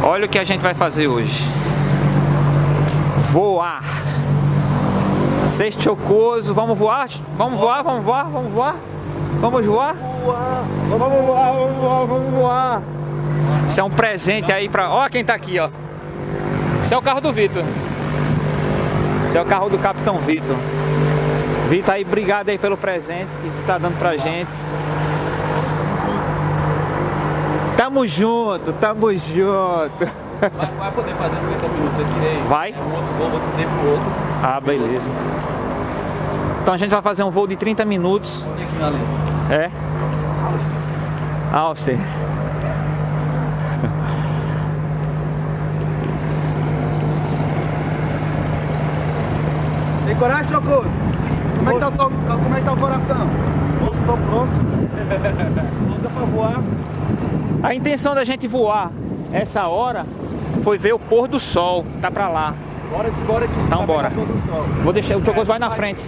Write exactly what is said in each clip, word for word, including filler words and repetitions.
Olha o que a gente vai fazer hoje. Voar. Ser chocoso. Vamos voar? Vamos voar, vamos voar, vamos voar? Vamos voar? Vamos voar, vamos voar, vamos voar. Isso é um presente aí pra... Ó quem tá aqui, ó. Esse é o carro do Vitor. Esse é o carro do Capitão Vitor. Vitor aí, obrigado aí pelo presente que você está dando pra gente. Tamo junto, tamo junto. Vai, vai poder fazer trinta minutos aqui aí? Vai? Um outro voo, vou ter pro outro. Ah, beleza. Então a gente vai fazer um voo de trinta minutos. Onde é que vai ali? É? Austin. Tem coragem, Chocoso? Como é que tá o, to... Como é que tá o coração? Estou pronto. Anda pra voar. A intenção da gente voar essa hora foi ver o pôr do sol. Tá pra lá. Bora esse bora aqui. Então tá bora. pôr do sol. Vou deixar, o Chocoso vai na frente.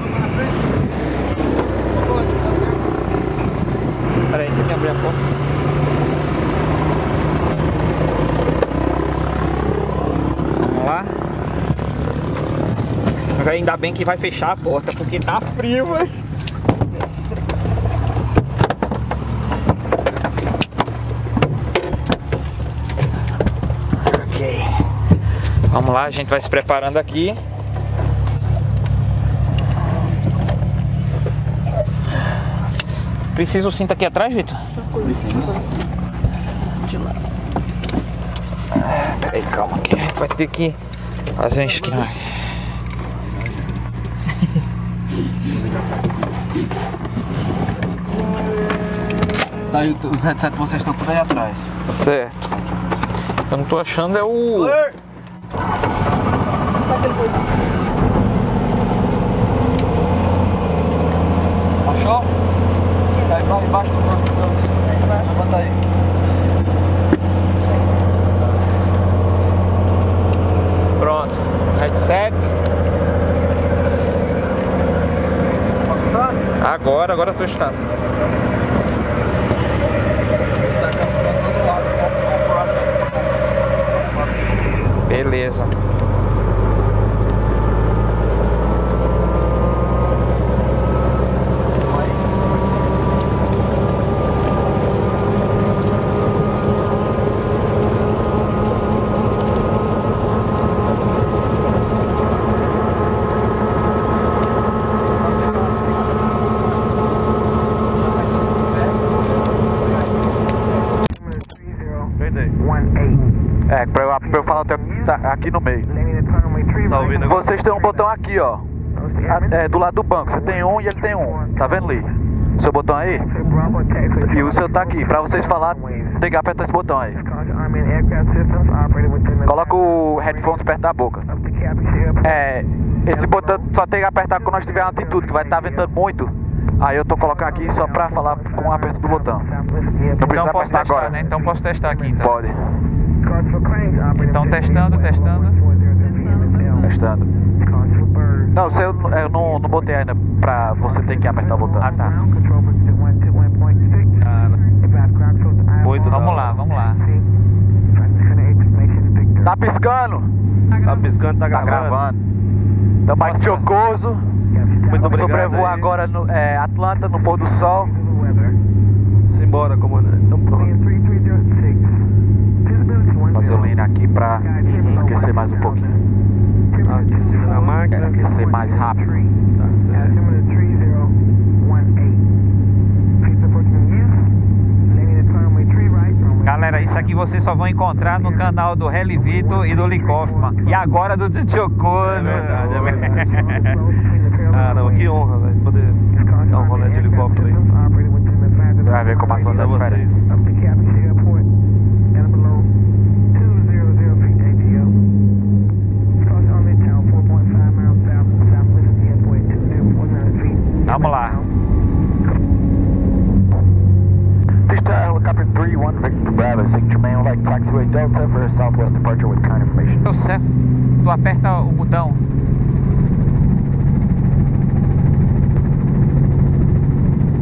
Espera aí, tem que abrir a porta. Vamos lá. Ainda bem que vai fechar a porta, porque tá frio, velho. Ok. Vamos lá, a gente vai se preparando aqui. Precisa o cinto aqui atrás, Vitor? Precisa. De lá. Peraí, calma aqui. A gente vai ter que fazer um esquema. Tá aí, os headsets vocês estão tudo aí atrás. Certo. Eu não tô achando é o... Achou? Tá aí, vai embaixo do produtor. Levanta aí. Pronto. Headset. Tá escutando? Agora, agora eu tô estando. Beleza. É, pra eu, pra eu falar até tá aqui no meio. Tá ouvindo agora? Vocês têm um botão aqui, ó. A- é, do lado do banco. Você tem um e ele tem um. Tá vendo ali? O seu botão aí? E o seu tá aqui. Pra vocês falar, tem que apertar esse botão aí. Coloca o headphones perto da boca. É, esse botão só tem que apertar quando nós tiver uma altitude, que vai estar ventando muito. Aí eu tô colocando aqui só pra falar com o aperto do botão. Não Então precisa posso apertar testar, agora. né? Então posso testar aqui, então. Pode. Então testando, testando. Testando. Não, você, eu não, não botei ainda pra você ter que apertar o botão. Ah, tá. Oito, Vamos lá, vamos lá. Tá piscando? Tá piscando, tá Tá gravando. gravando. Tamo aqui Nossa. Chocoso. Muito Vamos obrigado sobrevoar aí. agora no é, Atlanta, no pôr do sol. Simbora, comandante. Então pronto. Gasolina aqui pra aquecer mais um pouquinho. Aquecido na máquina. Aquecer mais rápido. Tá certo. Galera, isso aqui vocês só vão encontrar no canal do Heli Vitor e do Lee Kaufman. E agora do Chocoso. É verdade, é verdade. Caramba, que honra, velho, poder dar um rolê de helicóptero aí. Vai ver como a coisa é Pra diferente. vocês. Vamos lá. Vista Helicopter three one Victor Bravo, Signature Manual like Taxiway Delta for a Southwest departure with current information. Deu certo. Tu aperta o botão.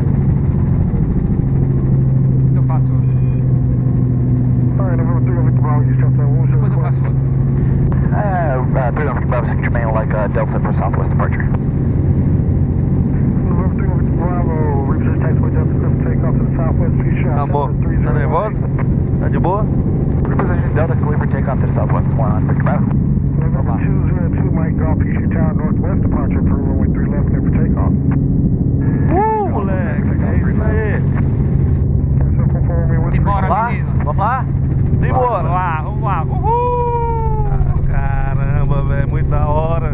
Eu faço. Alright, November three, Victor Bravo. Depois eu faço outro. Uh, uh, three one Bravo six Main like uh, Delta for Southwest departure. Amor, tá nervosa? Tá de boa? Reposition Delta, clear for takeoff to the Southwest one on Victor Bravo. November two zero two Mike Golf, P C Tower, Northwest departure for runway three left, clear for takeoff. Uh, moleque, é isso aí. Simbora, Vamos lá? menino. Vamos lá? Simbora. Vamos lá, vamos lá. Uhul! Ah, caramba, velho, muito da hora.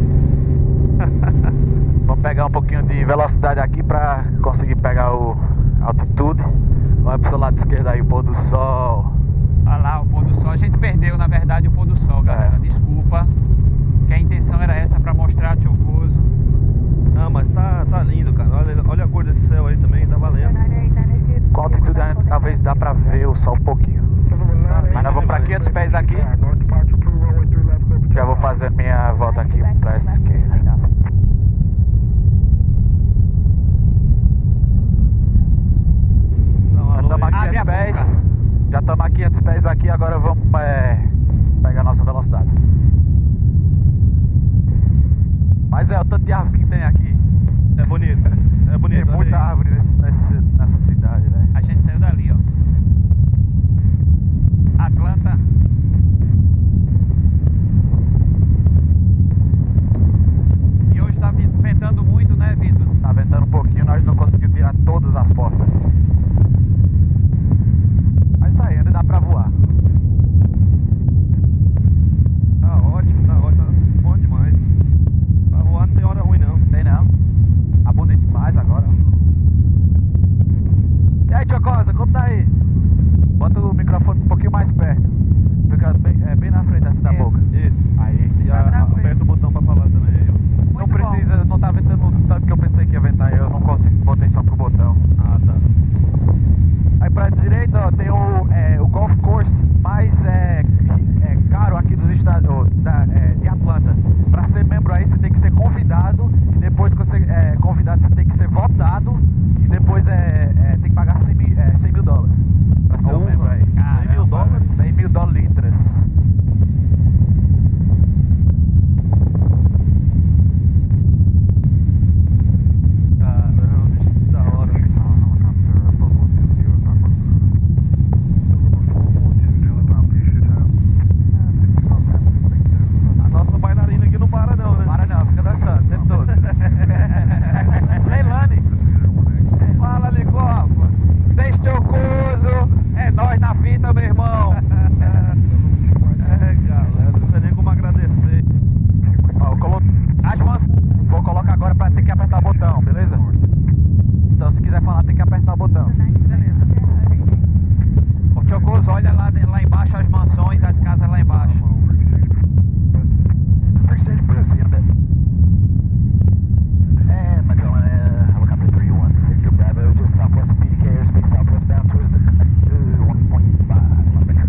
Vamos pegar um pouquinho de velocidade aqui pra conseguir pegar o a altitude. Vai pro seu lado esquerdo aí, o pôr do sol. Olha lá, o pôr do sol. A gente perdeu, na verdade, o pôr do sol, galera. É. Desculpa. Que a intenção era essa, pra mostrar Chocoso. Não, mas tá, tá lindo, cara. Olha, olha a cor desse céu aí também, tá valendo. Com altitude ainda talvez dá pra ver o sol um pouquinho. Mas nós vamos pra quinhentos pés aqui. Já vou fazer minha volta aqui pra essa esquerda. Já estamos a Abre a quinhentos pés. boca. Já estamos a quinhentos pés aqui, agora vamos é, pegar a nossa velocidade. Mas é o tanto de árvore que tem aqui. É bonito, é bonito. Tem olha muita aí. árvore nesse, nesse, nessa cidade, velho. A gente saiu dali, ó. Atlanta. E hoje tá ventando muito, né, Vitor? Tá ventando um pouquinho, nós não conseguimos tirar todas as portas. Mas isso aí, ainda dá pra voar. Tá ótimo, tá ótimo, tá bom demais. Pra voar não tem hora ruim não. Tem não. Tá bonito demais agora. E aí, Chocosa, como tá aí? Bota o microfone um pouquinho mais perto. Fica bem, é, bem na frente assim da É. boca. Isso. Aí. E a, a, aperta o botão pra falar também aí, ó. Não precisa, não tá ventando tanto que eu pensei que ia ventar. Eu não consigo, botei só pro botão. Ah, tá. Aí pra direita, ó, tem o, é, o golf course mais é, é, caro aqui dos estados, ó, da, é, de Atlanta. Pra ser membro aí, você tem que ser convidado. E depois que você é convidado, você tem que ser votado. E depois é, é, tem que pagar cem mil, é, cem mil dólares. Pra ser um Porra, membro aí. cem mil dólares? cem mil dólares. Caramba, bicho, que da hora. A nossa bailarina aqui não para não, né? Para não, fica dançando o tempo todo. Leilane, fala ali, Copa. Deixa teu coso, é nós na fita, meu irmão. É, galera, não sei nem como agradecer. Ó, eu colo... As mãos, vou colocar agora pra ter que apertar o botão, beleza? Então se quiser falar tem que apertar o botão. Ô Chocoso, olha lá, lá embaixo as mansões, as casas lá embaixo. É, Magellan, uh, helicopter three one, Victor Bravo, just southwest of P D K airspace, southwestbound towards the uh, one point five, Victor.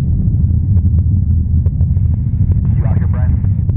You out here, Brian?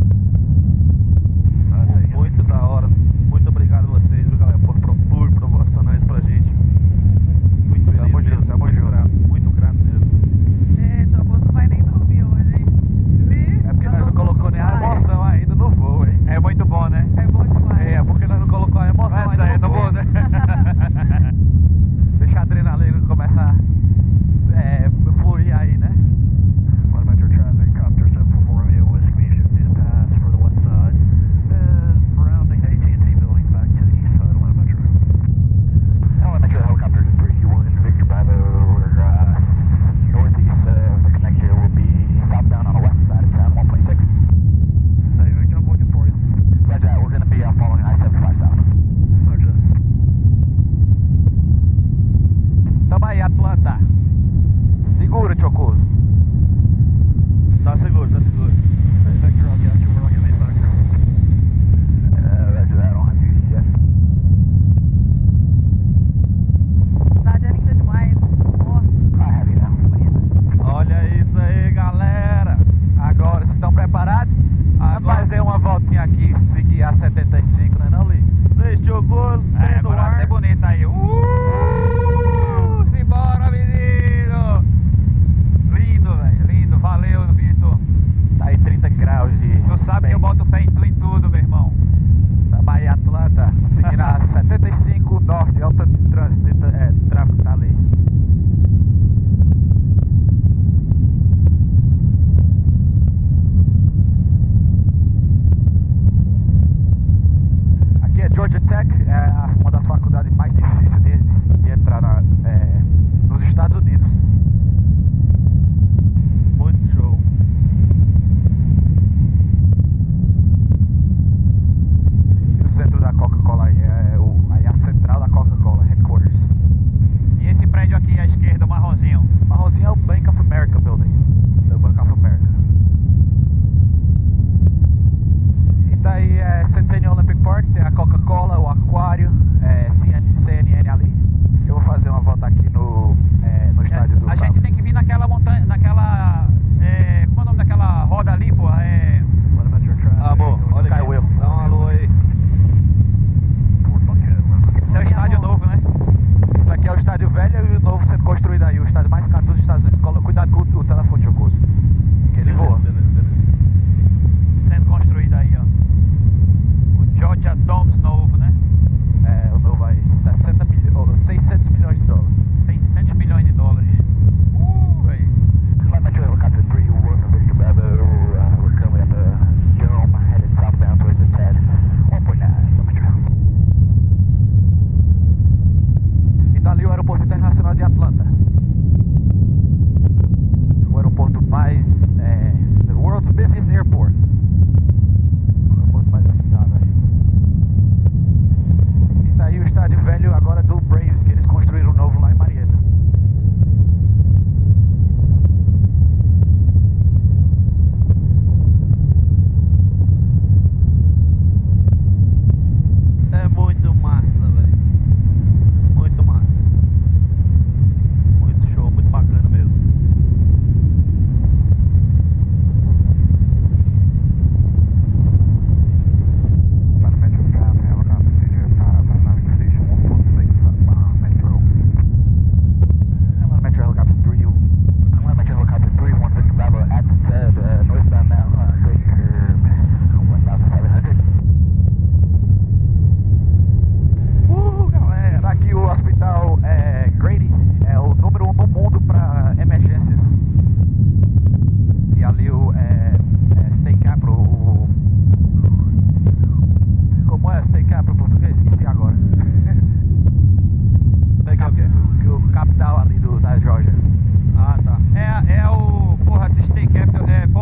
Muito da hora. Muito obrigado a vocês, viu, galera, por, por, por proporcionar isso pra gente. Muito feliz Tamo junto, mesmo, tamo muito junto. grato, muito grato mesmo. É, Chocoso não vai nem dormir hoje, hein? Li, É porque já nós não tô colocou nem a com emoção ainda no voo, hein? É muito bom, né? É bom demais. É, porque nós não colocou a emoção Essa ainda aí, no não voo, vou, né? Deixa a adrenalina começar a é, fluir aí, né? What about your traffic? Copter seven four four Romeo, West Commission, due pass for the west side. And rounding A T and T building back to the east side, Elementary. Elementary helicopter three one, Victor Bravo, we're uh, northeast of the connector, will be southbound on the west side of town, one point six. Hey, Victor, I'm looking for you. Roger that, we're going to be uh, following I seventy-five south. Roger. Tamo aí, Atlanta. Segura, Chocoso. Tá seguro, tá seguro. Hey, Victor, I'll get you. We're looking at back. Uh, roger that, I don't have you yet. Cidade é linda demais. Nossa, I have you now. bonita. Olha isso aí, galera. Agora, vocês estão preparados? Agora- Vamos fazer uma voltinha aqui, seguir a setenta e cinco, né não, Lee? Seis Chocoso, É, pé no agora vai ar. ser bonito aí. Uh! Simbora, menino!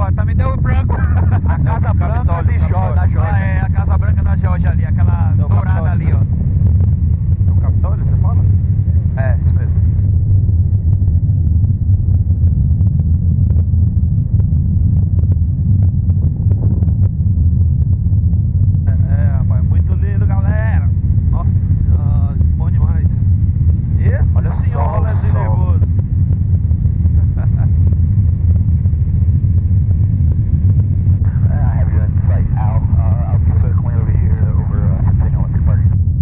ó, também deu branco. A Casa Branca de Jó, da Georgia. Ah, é, a Casa Branca da Georgia ali, aquela É o dourada Capitólio, ali, né? ó. É o Capitólio, você fala? É, isso mesmo. É, rapaz, muito lindo, galera. Nossa senhora, bom demais. Esse Olha sim é só um o rolezinho sol. nervoso. I have you in sight, Al. Uh, I'll be circling over here over uh, Centennial Electric Park.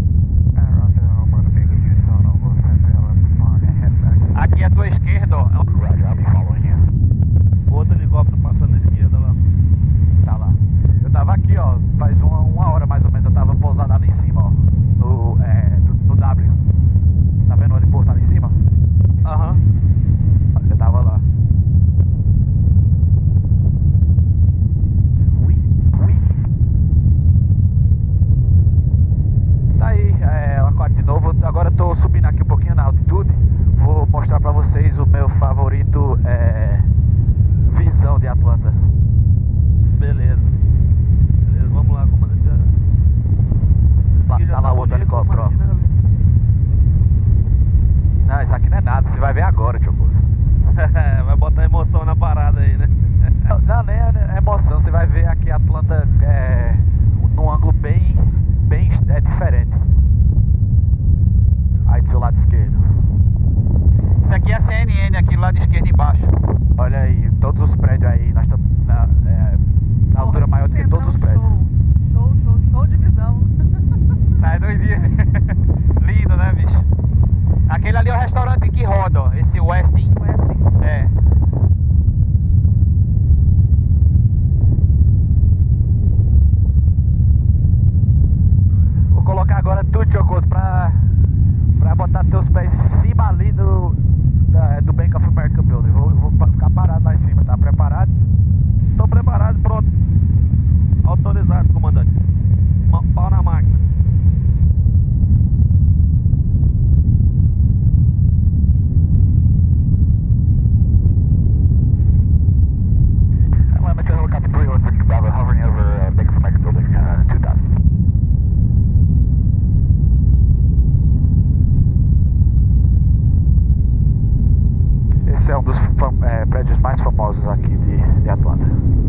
Aqui à tua esquerda, ó. Roger, I'll be following you. Outro helicóptero passando à esquerda lá. Tá lá. Eu tava aqui, ó, faz uma, uma hora mais ou menos, eu tava pousado ali em cima, ó. No, é, no, no W. Tá vendo o heliporto ali em cima? Aham. Eu tava lá. Ui, ui. Tá aí, é, o aquário de novo. Agora eu tô subindo aqui um pouquinho na altitude. Vou mostrar pra vocês o meu favorito é, visão de Atlanta. Beleza. Beleza, vamos lá, comandante. Esse Lá- aqui já tá lá o outro bonito, helicóptero, ó. imagina, velho. Não, isso aqui não é nada, você vai ver agora, tio Bozo. Vai botar emoção na parada aí, né? Não, não, nem é emoção, você vai ver aqui Atlanta é, num ângulo bem, bem é, diferente. Aí do seu lado esquerdo. Isso aqui é a C N N, aqui do lado esquerdo embaixo. Olha aí, todos os prédios aí, nós estamos na, é, na altura maior do que todos os prédios. Show, show, show, show de visão. Tá, é doidinho. Lindo, né, bicho? Aquele ali é o restaurante que roda, ó. Esse Westin. Westin. É. Vou colocar agora tudo, Chocoso, pra, pra botar teus pés em cima ali do, da, do Bank of America Building. Vou, vou pa- ficar parado lá em cima, tá preparado? Tô preparado, pronto. Autorizado, comandante. Ma- Pau na máquina. Telemetry helicopter three one Victor Bravo hovering over uh, Bank of America Building uh, two thousand. Esse é um dos fam- é, prédios mais famosos aqui de, de Atlanta.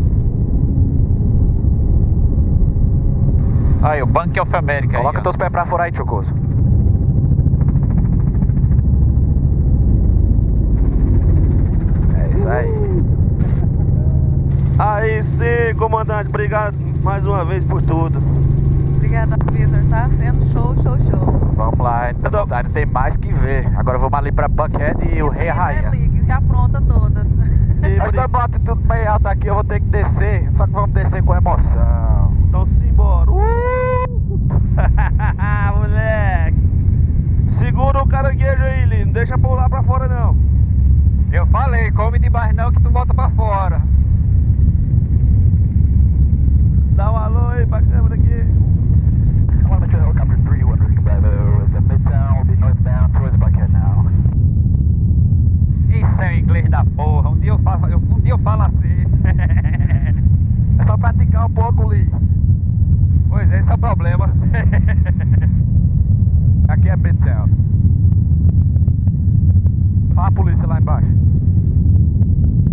Aí, o Bank of America. Coloca aí, ó. teus pés pra fora aí, Chocoso. É isso aí. Aí sim, comandante. Obrigado mais uma vez por tudo. Obrigada, Vitor. Tá sendo show, show, show. Vamos lá, ainda, não- ainda tem mais que ver. Agora vamos ali pra Buckhead e o Rei e a Rainha. Relíquias, já pronta todas. E Nós bri- estamos tudo bem alto aqui, eu vou ter que descer. Só que vamos descer com emoção. Então simbora. Uh! Moleque. Segura o caranguejo aí, Lino. Não deixa pular pra fora, não. Eu falei, come demais não que tu volta pra fora. Dá um alô aí pra câmera aqui. Telemetry helicopter three one Victor Bravo is at Midtown, will be northbound towards Buckhead now. Isso é o inglês da porra. Um dia eu faço, eu- um dia eu falo assim. É só praticar um pouco, Lee. Pois é, esse é o problema. Aqui é Midtown. Olha a polícia lá embaixo.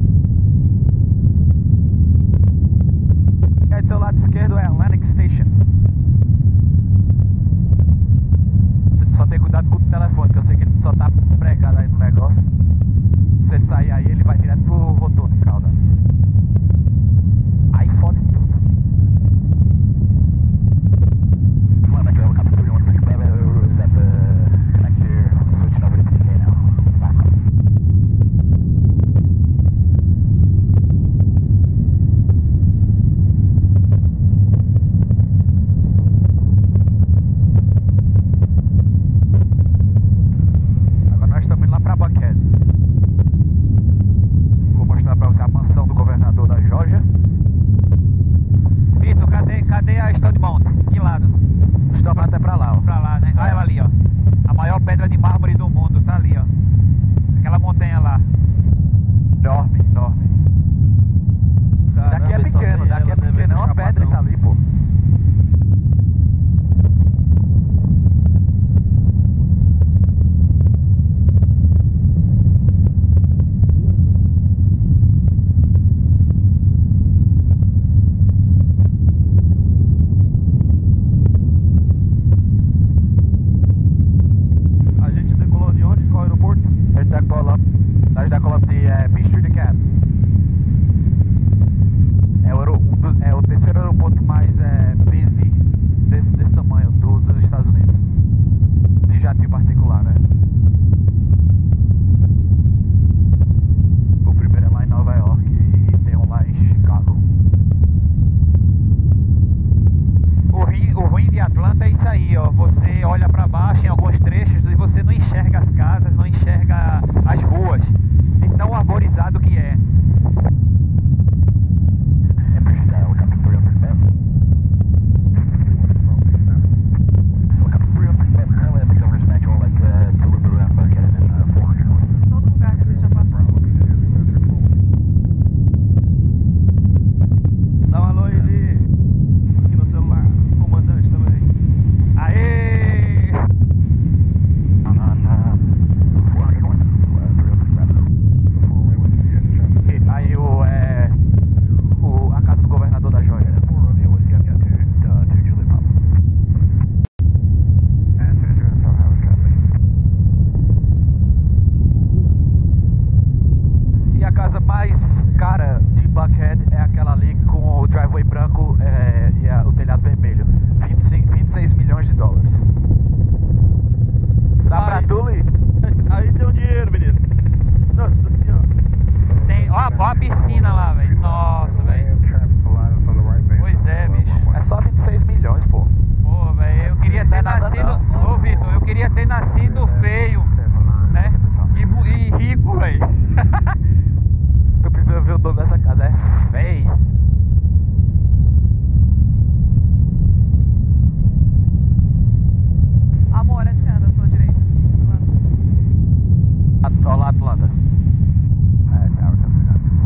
mais cara de Buckhead é aquela ali com o driveway branco é, e a, o telhado vermelho. vinte e cinco, vinte e seis milhões de dólares. Dá pra Aí. tu, Lee? Aí tem um dinheiro, menino. Nossa senhora. Tem, ó, ó a piscina lá, velho. Nossa, velho. Pois é, bicho. É só vinte e seis milhões, pô. Porra, velho, eu queria Não é ter nada nascido. não. Ô, Vitor, eu queria ter nascido feio, né? E, bu- e rico, velho. Tu precisa ver o dono dessa casa, é? Véi. Amor, olha de cá, da sua direita. Lá. Olha lá, Atlanta.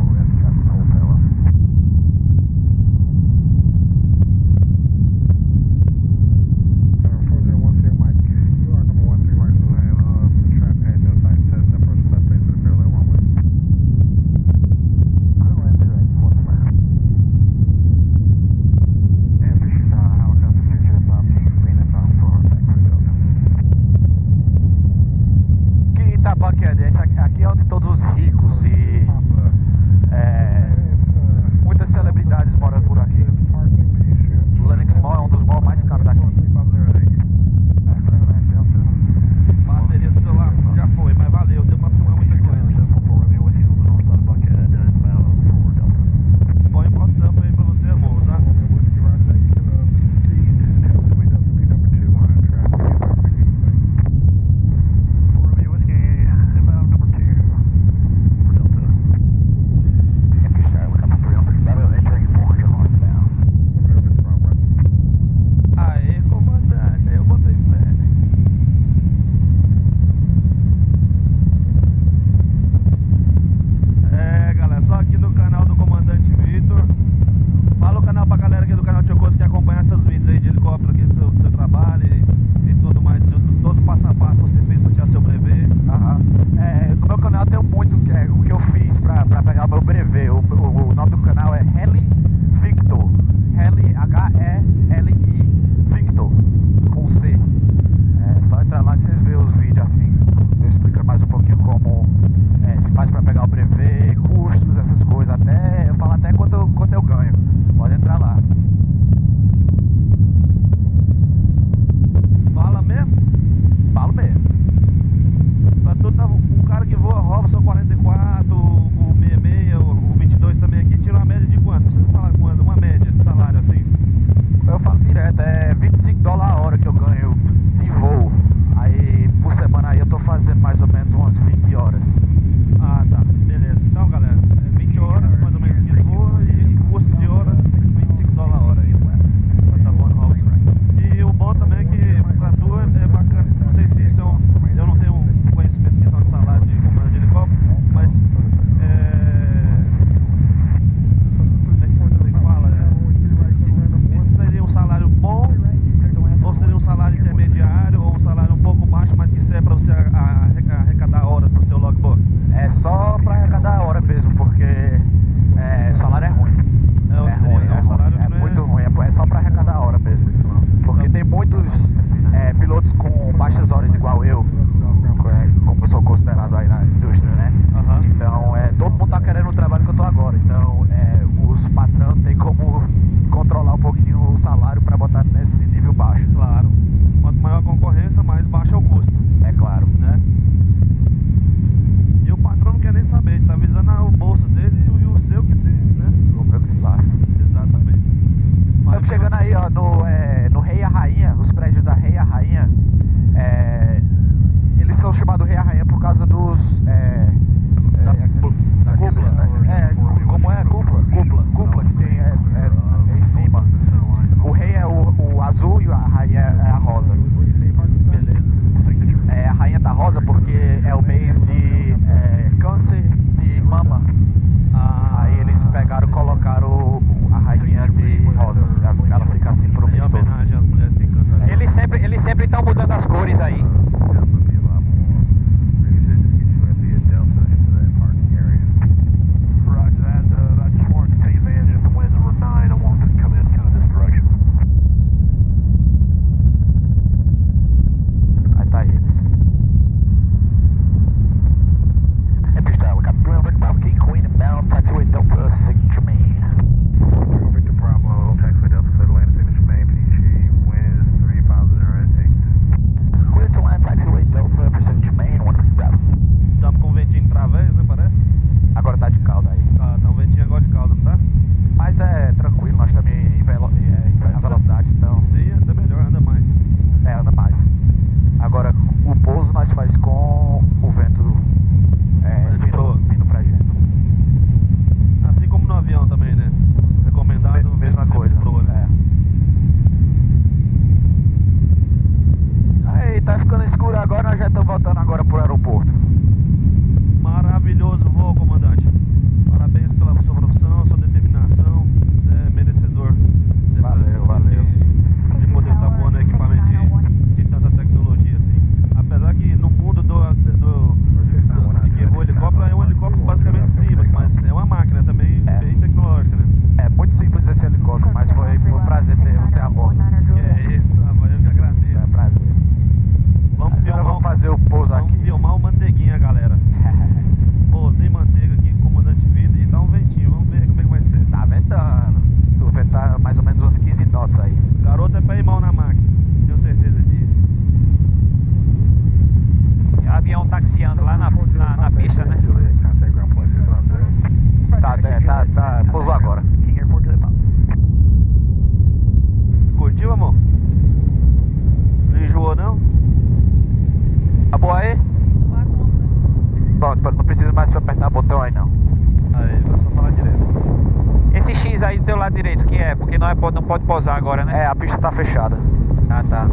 Avisa aí do teu lado direito o que é, porque não, é, não pode pousar agora, né? É, a pista tá fechada. Ah, tá.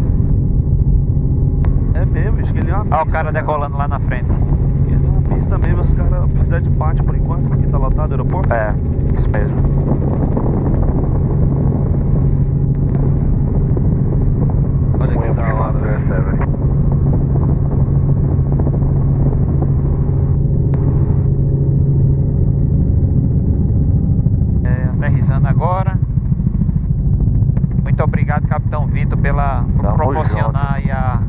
É mesmo, acho que ele é uma pista. Olha o cara decolando lá na frente. Ele é uma pista mesmo, os caras fizeram de parte por enquanto, porque tá lotado o aeroporto. É, isso mesmo. Olha que da hora, velho. Aterrissando agora. Muito obrigado, Capitão Vitor, pela por Tamo proporcionar aí a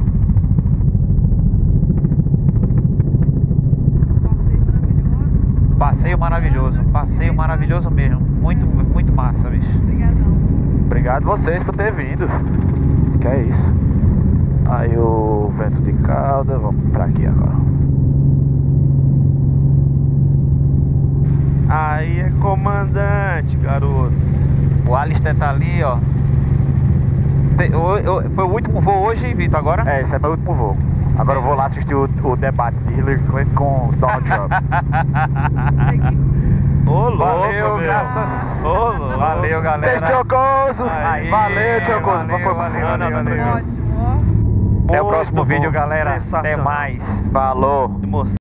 Passeio maravilhoso. passeio maravilhoso, passeio maravilhoso mesmo, muito muito massa, bicho. Obrigadão. Obrigado vocês por ter vindo. Que é isso. Aí o vento de cauda, vamos pra aqui agora. Aí é comandante, garoto. O Alistair tá ali, ó. Te- o- o- Foi o último voo hoje, Vitor, agora? É, esse é meu último voo. Agora eu vou lá assistir o, o debate de Hillary Clinton com Donald Trump. Ô, louco, Valeu, meu. graças. Ô, louco. Valeu, galera. Vocês Tiocoso! Aí, Valeu, Tiocoso! valeu, Foi valeu, bacana, valeu, valeu. valeu. Ótimo, ó. Até o Muito próximo bom, vídeo, galera. Até sensacional. mais. Falou! Moça.